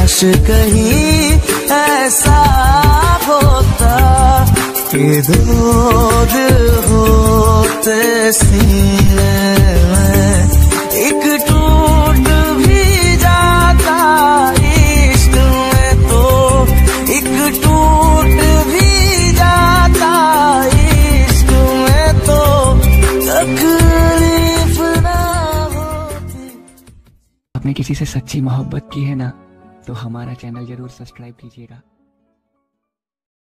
काश कहीं ऐसा होता कि दो दिल होते सीने में, एक टूट भी जाता इश्क में तो, एक टूट भी जाता इश्क में तो तकलीफ ना होती। आपने किसी से सच्ची मोहब्बत की है ना, तो हमारा चैनल जरूर सब्सक्राइब कीजिएगा।